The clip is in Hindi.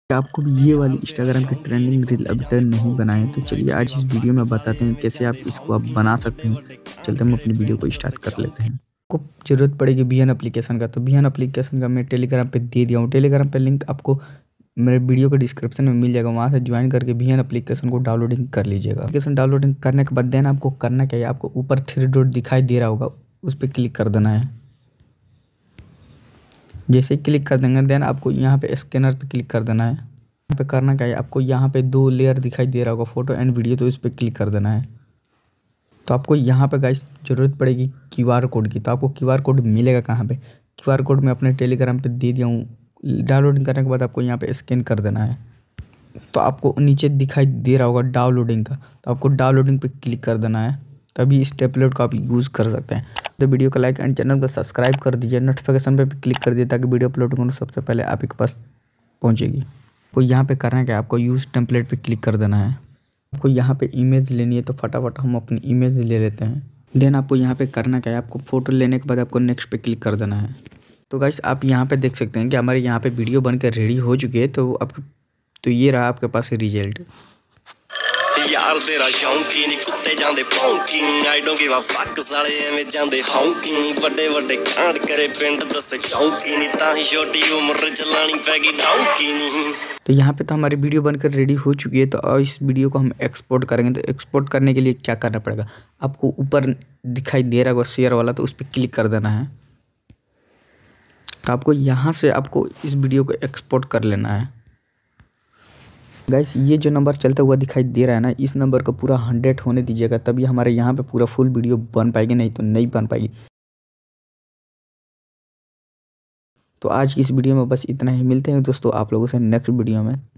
आपको भी ये वाली इंस्टाग्राम की ट्रेंडिंग रील अभी तक नहीं बनाए तो चलिए आज इस वीडियो में बताते हैं कैसे आप इसको आप बना सकते हैं। चलते हम अपनी वीडियो को स्टार्ट कर लेते हैं। आपको ज़रूरत पड़ेगी वीएन एप्लीकेशन का, तो वीएन एप्लीकेशन का मैं टेलीग्राम पे दे दिया हूँ। टेलीग्राम पे लिंक आपको मेरे वीडियो के डिस्क्रिप्शन में मिल जाएगा, वहाँ से ज्वाइन करके वीएन एप्लीकेशन को डाउनलोडिंग कर लीजिएगा। एप्लीकेशन डाउनलोडिंग करने के बाद देन आपको करना क्या है, आपको ऊपर 3 डॉट दिखाई दे रहा होगा, उस पर क्लिक कर देना है। जैसे ही क्लिक कर देंगे देन आपको यहाँ पे स्कैनर पे क्लिक कर देना है। यहाँ पे करना क्या है, आपको यहाँ पे 2 लेयर दिखाई दे रहा होगा, फोटो एंड वीडियो, तो इस पर क्लिक कर देना है। तो आपको यहाँ पे गाइस ज़रूरत पड़ेगी क्यूआर कोड की, तो आपको क्यूआर कोड मिलेगा कहाँ पे, क्यूआर कोड मैं अपने टेलीग्राम पे दे दिया हूँ। डाउनलोडिंग करने के बाद आपको यहाँ पे स्कैन कर देना है। तो आपको नीचे दिखाई दे रहा होगा डाउनलोडिंग का, तो आपको डाउनलोडिंग पे क्लिक कर देना है, तभी इस टेम्पलेट को आप यूज़ कर सकते हैं। तो वीडियो को लाइक एंड चैनल को सब्सक्राइब कर दीजिए, नोटिफिकेशन पे भी क्लिक कर दीजिए ताकि वीडियो अपलोड करूँ सबसे पहले आप के पास पहुँचेगी। तो यहाँ पे करना है क्या, आपको यूज़ टेम्पलेट पे क्लिक कर देना है। आपको यहाँ पे इमेज लेनी है, तो फटाफट हम अपनी इमेज ले लेते हैं। देन आपको यहाँ पे करना क्या है, आपको फ़ोटो लेने के बाद आपको नेक्स्ट पे क्लिक कर देना है। तो गाइस आप यहाँ पे देख सकते हैं कि हमारे यहाँ पे वीडियो बनकर रेडी हो चुकी है। तो ये रहा आपके पास रिजल्ट। यार तेरा शौकी नी कुत्ते जांदे भौंकी नी I don't give a fuck साले एवें जांदे हौंकी नी बड़े बड़े कांड करे पिंड दस चौकी नी ताही छोटी उम्र चलानी पैगी डौंकी नी। तो यहाँ पे तो हमारी वीडियो बनकर रेडी हो चुकी है। तो अब इस वीडियो को हम एक्सपोर्ट करेंगे। तो एक्सपोर्ट करने के लिए क्या करना पड़ेगा, आपको ऊपर दिखाई दे रहा होगा शेयर वाला, तो उस पर क्लिक कर देना है। तो आपको यहाँ से आपको इस वीडियो को एक्सपोर्ट कर लेना है। गाइस ये जो नंबर चलता हुआ दिखाई दे रहा है ना, इस नंबर को पूरा 100 होने दीजिएगा, तभी हमारे यहाँ पे पूरा फुल वीडियो बन पाएगी, नहीं तो नहीं बन पाएगी। तो आज की इस वीडियो में बस इतना ही, मिलते हैं दोस्तों आप लोगों से नेक्स्ट वीडियो में।